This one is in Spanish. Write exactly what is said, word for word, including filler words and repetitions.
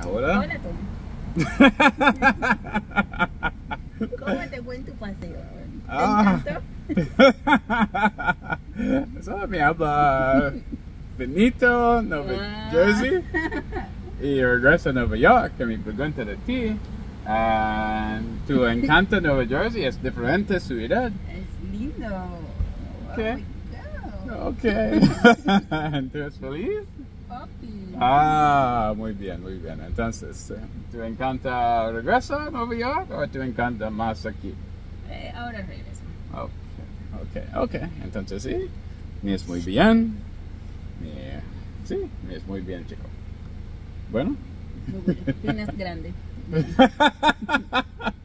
Ahora. Hola, Tom. ¿Cómo te fue en tu paseo? ¿Te Ah. encantó? Solo me habla Benito, Nueva Ah. Jersey. Y regreso a Nueva York, que me pregunta de ti. Ah, tu encanto Nueva Jersey es diferente ciudad. Es lindo. Ok. Oh, Ok. ¿Entonces feliz? papi. Ah, muy bien, muy bien. Entonces, ¿te encanta regreso a Nueva York o te encanta más aquí? Eh, ahora regreso. Ok, ok, ok. Entonces sí, me es muy bien. Me, sí, me es muy bien, chico. Bueno. Muy bueno. Tienes grande.